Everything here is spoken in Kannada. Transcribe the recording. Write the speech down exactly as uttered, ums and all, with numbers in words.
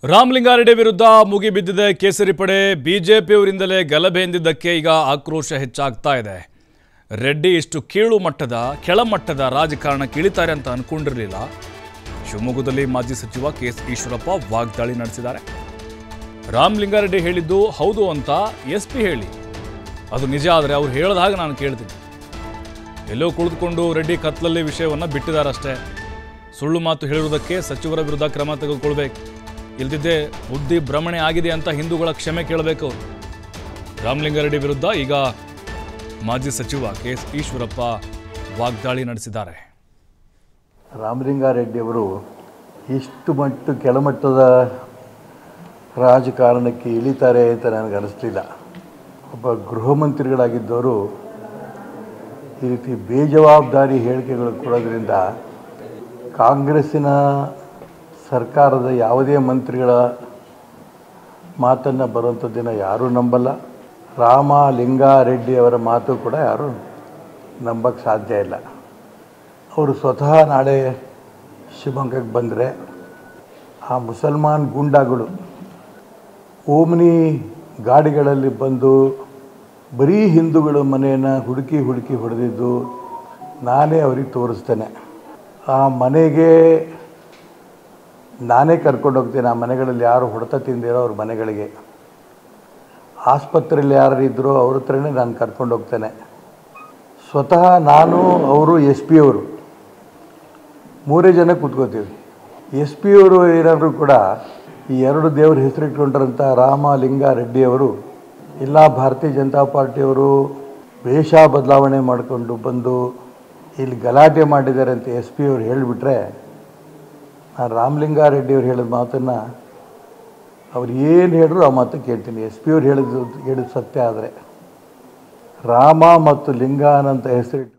ರಾಮಲಿಂಗಾರೆಡ್ಡಿ ವಿರುದ್ಧ ಮುಗಿಬಿದ್ದಿದೆ ಕೇಸರಿ ಪಡೆ. ಬಿಜೆಪಿಯವರಿಂದಲೇ ಗಲಭೆ ಎಂದಿದ್ದಕ್ಕೆ ಈಗ ಆಕ್ರೋಶ ಹೆಚ್ಚಾಗ್ತಾ ಇದೆ. ರೆಡ್ಡಿ ಇಷ್ಟು ಕೀಳು ಮಟ್ಟದ ಕೆಳಮಟ್ಟದ ರಾಜಕಾರಣಕ್ಕೆ ಇಳಿತಾರೆ ಅಂತ ಅನ್ಕೊಂಡಿರಲಿಲ್ಲ. ಶಿವಮೊಗ್ಗದಲ್ಲಿ ಮಾಜಿ ಸಚಿವ ಕೆ ಎಸ್ ಈಶ್ವರಪ್ಪ ವಾಗ್ದಾಳಿ ನಡೆಸಿದ್ದಾರೆ. ರಾಮಲಿಂಗಾರೆಡ್ಡಿ ಹೇಳಿದ್ದು ಹೌದು ಅಂತ ಎಸ್ ಪಿ ಹೇಳಿ ಅದು ನಿಜ ಆದರೆ ಅವ್ರು ಹೇಳದ ಹಾಗೆ ನಾನು ಕೇಳ್ತೀನಿ. ಎಲ್ಲೋ ಕುಳಿತುಕೊಂಡು ರೆಡ್ಡಿ ಕತ್ಲಲ್ಲಿ ವಿಷಯವನ್ನು ಬಿಟ್ಟಿದ್ದಾರಷ್ಟೇ. ಸುಳ್ಳು ಮಾತು ಹೇಳಿರುವುದಕ್ಕೆ ಸಚಿವರ ವಿರುದ್ಧ ಕ್ರಮ ತೆಗೆದುಕೊಳ್ಬೇಕು, ಇಲ್ದಿದ್ದೇ ಬುದ್ಧಿ ಭ್ರಮಣೆ ಆಗಿದೆ ಅಂತ ಹಿಂದೂಗಳ ಕ್ಷಮೆ ಕೇಳಬೇಕು. ರಾಮಲಿಂಗಾರೆಡ್ಡಿ ವಿರುದ್ಧ ಈಗ ಮಾಜಿ ಸಚಿವ ಕೆ ಎಸ್ ಈಶ್ವರಪ್ಪ ವಾಗ್ದಾಳಿ ನಡೆಸಿದ್ದಾರೆ. ರಾಮಲಿಂಗಾರೆಡ್ಡಿ ಅವರು ಇಷ್ಟು ಮಟ್ಟ ಕೆಳಮಟ್ಟದ ರಾಜಕಾರಣಕ್ಕೆ ಇಳಿತಾರೆ ಅಂತ ನನಗೆ ಅನಿಸ್ಲಿಲ್ಲ. ಒಬ್ಬ ಗೃಹ ಮಂತ್ರಿಗಳಾಗಿದ್ದವರು ಈ ರೀತಿ ಬೇಜವಾಬ್ದಾರಿ ಹೇಳಿಕೆಗಳು ಕೊಡೋದ್ರಿಂದ ಕಾಂಗ್ರೆಸ್ಸಿನ ಸರ್ಕಾರದ ಯಾವುದೇ ಮಂತ್ರಿಗಳ ಮಾತನ್ನು ಬರುವಂಥದ್ದನ್ನು ಯಾರೂ ನಂಬಲ್ಲ. ರಾಮಲಿಂಗಾರೆಡ್ಡಿ ಅವರ ಮಾತು ಕೂಡ ಯಾರೂ ನಂಬಕ್ಕೆ ಸಾಧ್ಯ ಇಲ್ಲ. ಅವರು ಸ್ವತಃ ನಾಳೆ ಶಿವಮೊಗ್ಗಕ್ಕೆ ಬಂದರೆ ಆ ಮುಸಲ್ಮಾನ್ ಗೂಂಡಾಗಳು ಓಮ್ನಿ ಗಾಡಿಗಳಲ್ಲಿ ಬಂದು ಬರೀ ಹಿಂದೂಗಳ ಮನೆಯನ್ನು ಹುಡುಕಿ ಹುಡುಕಿ ಹೊಡೆದಿದ್ದು ನಾನೇ ಅವ್ರಿಗೆ ತೋರಿಸ್ತೇನೆ. ಆ ಮನೆಗೆ ನಾನೇ ಕರ್ಕೊಂಡು ಹೋಗ್ತೇನೆ. ಆ ಮನೆಗಳಲ್ಲಿ ಯಾರು ಹೊಡೆತ ತಿಂದಿರೋ ಅವ್ರ ಮನೆಗಳಿಗೆ, ಆಸ್ಪತ್ರೆಯಲ್ಲಿ ಯಾರು ಇದ್ದರೋ ಅವ್ರ ಹತ್ರನೇ ನಾನು ಕರ್ಕೊಂಡು ಹೋಗ್ತೇನೆ. ಸ್ವತಃ ನಾನು ಅವರು ಎಸ್ ಪಿ ಅವರು ಮೂರೇ ಜನ ಕೂತ್ಕೋತೀವಿ. ಎಸ್ ಪಿ ಅವರು ಏನಾದರೂ ಕೂಡ ಈ ಎರಡು ದೇವ್ರ ಹೆಸರಿಟ್ಕೊಂಡ್ರಂಥ ರಾಮಲಿಂಗಾರೆಡ್ಡಿಯವರು ಇಲ್ಲ ಭಾರತೀಯ ಜನತಾ ಪಾರ್ಟಿಯವರು ವೇಷ ಬದಲಾವಣೆ ಮಾಡಿಕೊಂಡು ಬಂದು ಇಲ್ಲಿ ಗಲಾಟೆ ಮಾಡಿದ್ದಾರೆ ಅಂತ ಎಸ್ ಪಿ ಅವರು ಹೇಳಿಬಿಟ್ರೆ, ನಾನು ರಾಮಲಿಂಗಾರೆಡ್ಡಿಯವ್ರು ಹೇಳಿದ ಮಾತನ್ನು ಅವ್ರು ಏನು ಹೇಳಿದ್ರು ಆ ಮಾತು ಕೇಳ್ತೀನಿ. ಎಸ್ ಪಿ ಅವ್ರು ಹೇಳಿದ್ದು ಹೇಳಿದ ಸತ್ಯ ಆದರೆ ರಾಮ ಮತ್ತು ಲಿಂಗ ಅನ್ನಂಥ ಹೆಸರಿಟ್ಟು